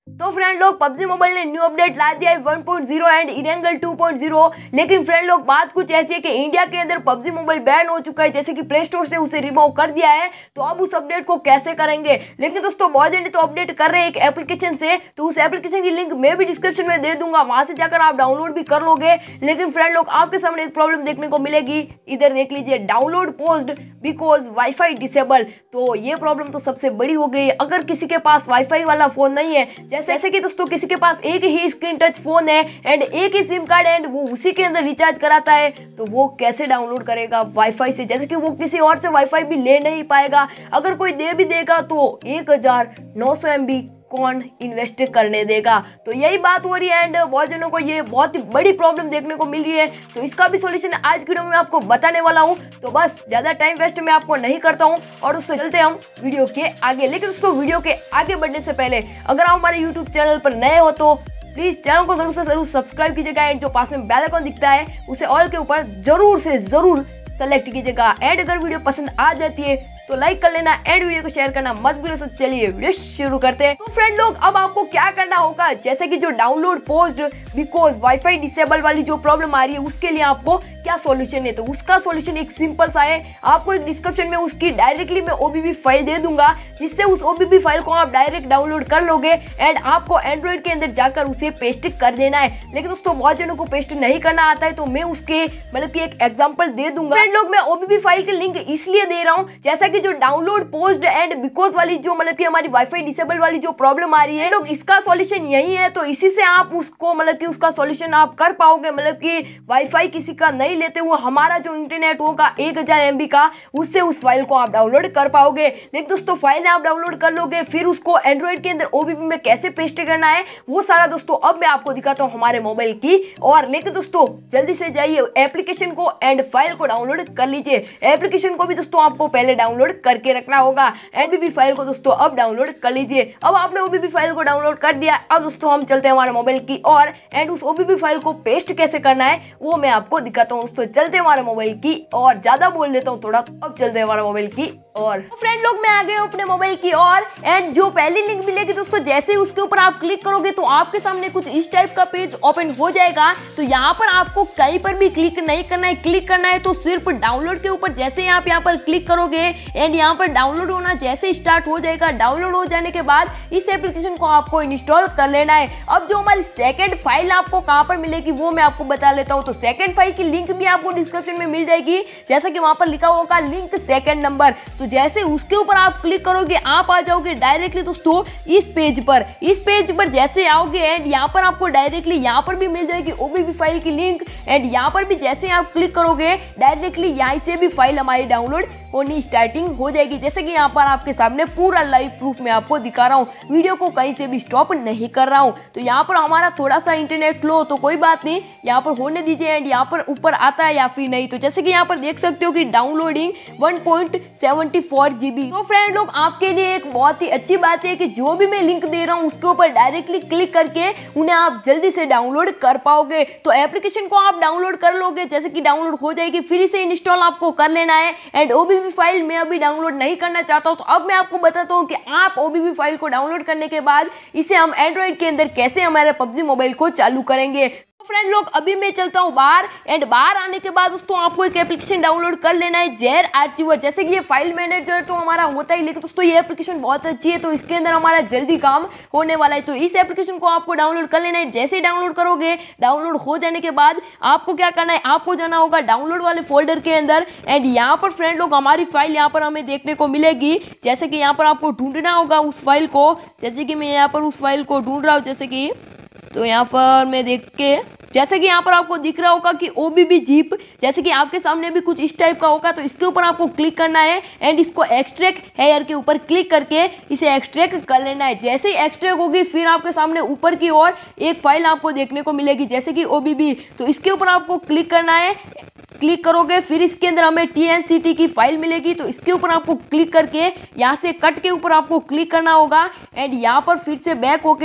तो फ्रेंड लोग PUBG mobile ने न्यू अपडेट ला दिया है 1.0 एंड इरेंगल 2.0। लेकिन फ्रेंड लोग बात कुछ ऐसी है कि इंडिया के अंदर पबजी मोबाइल बैन हो चुका है, जैसे कि प्ले स्टोर से उसे रिमूव कर दिया है। तो अब उस अपडेट को कैसे करेंगे। लेकिन दोस्तों बहुत जल्दी तो अपडेट कर रहे हैं एक एप्लीकेशन से, तो उस एप्लीकेशन की लिंक मैं भी डिस्क्रिप्शन में दे दूंगा, वहां से जाकर आप डाउनलोड भी कर लोगे। लेकिन फ्रेंड लोग आपके सामने एक प्रॉब्लम देखने को मिलेगी, इधर देख लीजिए, download paused because wifi disable. तो ये प्रॉब्लम तो सबसे बड़ी हो गई है अगर किसी के पास वाईफाई वाला फोन नहीं है। जैसे कि दोस्तों किसी के पास एक ही स्क्रीन टच फोन है एंड एक ही सिम कार्ड एंड वो उसी के अंदर रिचार्ज कराता है, तो वो कैसे डाउनलोड करेगा वाईफाई से। जैसे कि वो किसी और से वाईफाई भी ले नहीं पाएगा, अगर कोई दे भी देगा तो 1900 MB कौन इन्वेस्ट करने देगा। तो यही बात हो रही है एंड बहुत जनों को ये बहुत ही बड़ी प्रॉब्लम देखने को मिल रही है। तो इसका भी सॉल्यूशन आज की वीडियो में आपको बताने वाला हूं। तो बस ज्यादा टाइम वेस्ट मैं आपको नहीं करता हूं और उससे चलते हैं हम वीडियो के आगे। लेकिन उसको वीडियो के आगे बढ़ने से पहले अगर आप हमारे यूट्यूब चैनल पर नए हो तो प्लीज चैनल को जरूर से जरूर सब्सक्राइब कीजिएगा एंड जो पास में बेल आइकन दिखता है उसे ऑल के ऊपर जरूर से जरूर सेलेक्ट कीजिएगा। एंड अगर वीडियो पसंद आ जाती है तो लाइक कर लेना एंड वीडियो को शेयर करना मत भूलिए। तो चलिए वीडियो शुरू करते हैं। तो फ्रेंड लोग अब आपको क्या करना होगा, जैसे कि जो download paused because wifi disable वाली जो प्रॉब्लम आ रही है उसके लिए आपको क्या सॉल्यूशन है। तो उसका सॉल्यूशन एक सिंपल सा है, आपको एक डिस्क्रिप्शन में उसकी डायरेक्टली मैं OBB फाइल दे दूंगा, जिससे उस OBB फाइल को आप डायरेक्ट डाउनलोड कर लोगे एंड आपको एंड्रॉइड के अंदर जाकर उसे पेस्ट कर देना है। लेकिन दोस्तों बहुत जनों को पेस्ट नहीं करना आता है, तो मैं उसके मतलब कि एक एग्जांपल दे दूंगा। फ्रेंड लोग मैं OBB फाइल की लिंक इसलिए दे रहा हूँ, जैसा कि जो डाउनलोड पोस्ड एंड बिकॉज वाली जो मतलब कि हमारी वाईफाई डिसेबल वाली जो प्रॉब्लम आ रही है, लोग इसका सॉल्यूशन यही है। तो इसी से आप उसको मतलब कि उसका सॉल्यूशन आप कर पाओगे। मतलब कि वाईफाई किसी का नहीं लेते हुए हमारा जो इंटरनेट होगा 1000 MB का, उससे उस फाइल को आप डाउनलोड कर पाओगे। लेकिन दोस्तों फाइल आप डाउनलोड कर लोगे, फिर उसको एंड्रॉइड के अंदर OBB में कैसे पेस्ट करना है वो सारा दोस्तों अब मैं आपको दिखाता हूँ हमारे मोबाइल की और। लेकिन दोस्तों जल्दी से जाइए एप्लीकेशन को एंड फाइल को डाउनलोड कर लीजिए। एप्लीकेशन को भी दोस्तों आपको पहले डाउनलोड करके रखना होगा, OBB फाइल को दोस्तों अब डाउनलोड कर लीजिए। अब आपने OBB फाइल को डाउनलोड कर दिया, अब दोस्तों हम चलते हैं हमारे मोबाइल की और एंड उस OBB फाइल को पेस्ट कैसे करना है वो मैं आपको दिखाता हूँ। दोस्तों चलते हैं हमारे मोबाइल की और, ज्यादा बोल देता हूँ थोड़ा, अब चलते हैं हमारे मोबाइल की और। तो फ्रेंड लोग मैं आ गया हूँ अपने मोबाइल की और एंड जो पहली लिंक मिलेगी दोस्तों, जैसे ही उसके ऊपर आप क्लिक करोगे तो आपके सामने कुछ इस टाइप का पेज ओपन हो जाएगा। तो यहाँ पर आपको कहीं पर भी क्लिक नहीं करना है, क्लिक करना है तो सिर्फ डाउनलोड के ऊपर। जैसे आप यहाँ पर क्लिक करोगे एंड यहाँ पर डाउनलोड होना जैसे स्टार्ट हो जाएगा, डाउनलोड हो जाने के बाद इस एप्लीकेशन को आपको इंस्टॉल कर लेना है। अब जो हमारी सेकंड फाइल आपको कहाँ पर मिलेगी वो मैं आपको बता लेता हूँ। तो सेकंड फाइल की लिंक भी आपको डिस्क्रिप्शन में मिल जाएगी, जैसा कि वहां पर लिखा होगा लिंक सेकंड नंबर। तो जैसे उसके ऊपर आप क्लिक करोगे आप आ जाओगे डायरेक्टली दोस्तों इस पेज पर। इस पेज पर जैसे आओगे एंड यहाँ पर आपको डायरेक्टली यहाँ पर भी मिल जाएगी OBB फाइल की लिंक एंड यहाँ पर भी जैसे आप क्लिक करोगे डायरेक्टली यहाँ से भी फाइल हमारी डाउनलोड होनी स्टार्टिंग हो जाएगी। जैसे कि यहाँ पर आपके सामने पूरा लाइव प्रूफ में आपको दिखा रहा हूँ, वीडियो को कहीं से भी स्टॉप नहीं कर रहा हूँ। तो यहाँ पर हमारा थोड़ा सा इंटरनेट स्लो तो कोई बात नहीं, यहाँ पर होने दीजिए एंड यहाँ पर ऊपर आता है या फिर नहीं। तो जैसे कि यहाँ पर देख सकते हो कि डाउनलोडिंग 1.74 GB। तो फ्रेंड लोग आपके लिए एक बहुत ही अच्छी बात है कि जो भी मैं लिंक दे रहा हूँ उसके ऊपर डायरेक्टली क्लिक करके उन्हें आप जल्दी से डाउनलोड कर पाओगे। तो एप्लीकेशन को आप डाउनलोड कर लोगे, जैसे कि डाउनलोड हो जाएगी फिर इसे इंस्टॉल आपको कर लेना है। एंड OBB फाइल मैं अभी डाउनलोड नहीं करना चाहता हूँ, तो अब मैं आपको बताता हूँ कि आप OBB फाइल को डाउनलोड करने के बाद इसे हम एंड्रॉइड के अंदर कैसे हमारे पबजी मोबाइल को चालू करेंगे। फ्रेंड लोग अभी मैं चलता हूँ बाहर एंड बाहर आने के बाद दोस्तों आपको एक एप्लीकेशन डाउनलोड कर लेना है, जेर आर्चिवर। जैसे कि ये फाइल मैनेजर तो हमारा होता ही, लेकिन दोस्तों ये एप्लीकेशन बहुत अच्छी है, तो इसके अंदर हमारा जल्दी काम होने वाला है। तो इस एप्लीकेशन को आपको डाउनलोड कर लेना है। जैसे ही डाउनलोड करोगे, डाउनलोड हो जाने के बाद आपको क्या करना है, आपको जाना होगा डाउनलोड वाले फोल्डर के अंदर एंड यहाँ पर फ्रेंड लोग हमारी फाइल यहाँ पर हमें देखने को मिलेगी। जैसे कि यहाँ पर आपको ढूंढना होगा उस फाइल को, जैसे कि मैं यहाँ पर उस फाइल को ढूंढ रहा हूँ। जैसे कि तो यहाँ पर मैं देख के, जैसे कि यहाँ पर आपको दिख रहा होगा कि OBB zip, जैसे कि आपके सामने भी कुछ इस टाइप का होगा। तो इसके ऊपर आपको क्लिक करना है एंड इसको एक्सट्रैक्ट हेयर के ऊपर क्लिक करके इसे एक्सट्रैक्ट कर लेना है। जैसे ही एक्सट्रैक्ट होगी फिर आपके सामने ऊपर की ओर एक फाइल आपको देखने को मिलेगी, जैसे कि OBB। तो इसके ऊपर आपको क्लिक करना है, क्लिक करोगे फिर इसके अंदर हमें TNCT की फाइल मिलेगी। तो इसके ऊपर आपको क्लिक करके यहाँ से कट के ऊपर आपको क्लिक करना होगा एंड यहाँ पर फिर से बैक होके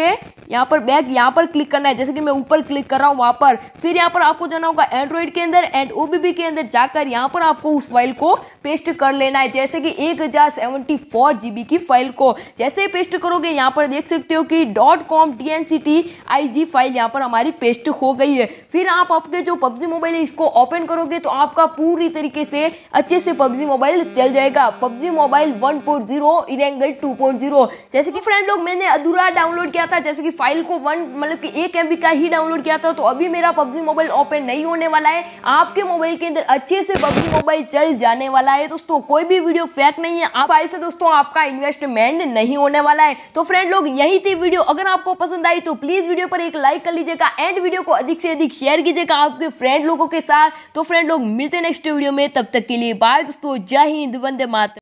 यहाँ पर बैक यहाँ पर क्लिक करना है, जैसे कि मैं ऊपर क्लिक कर रहा हूँ वहाँ पर। फिर यहाँ पर आपको जाना होगा एंड्रॉइड के अंदर एंड OBB के अंदर जाकर यहाँ पर आपको उस फाइल को पेस्ट कर लेना है, जैसे कि 1074 GB की फाइल को जैसे ही पेस्ट करोगे यहाँ पर देख सकते हो कि .com TNCTIG फाइल यहाँ पर हमारी पेस्ट हो गई है। फिर आप आपके जो PUBG मोबाइल है इसको ओपन करोगे तो आपका पूरी तरीके से अच्छे से PUBG मोबाइल चल जाएगा। PUBG मोबाइल 1.0 इरेंगल 2.0 जैसे कि फ्रेंड लोग मैंने अधूरा डाउनलोड किया था, जैसे कि फाइल को मतलब कि 1 MB का ही डाउनलोड किया था, तो अभी मेरा PUBG मोबाइल ओपन नहीं होने वाला है। आपके मोबाइल के अंदर अच्छे से PUBG मोबाइल चल जाने वाला है दोस्तों। कोई भी वीडियो फेक नहीं है, आप फाइल से दोस्तों आपका इन्वेस्टमेंट नहीं होने वाला है। तो फ्रेंड लोग यही थी वीडियो, अगर आपको पसंद आई तो प्लीज वीडियो पर एक लाइक कर लीजिएगा एंड वीडियो को अधिक से अधिक शेयर कीजिएगा आपके फ्रेंड लोगों के साथ। तो फ्रेंड लोग मिलते हैं नेक्स्ट वीडियो में, तब तक के लिए बाय दोस्तों, जय हिंद, वंदे मातरम।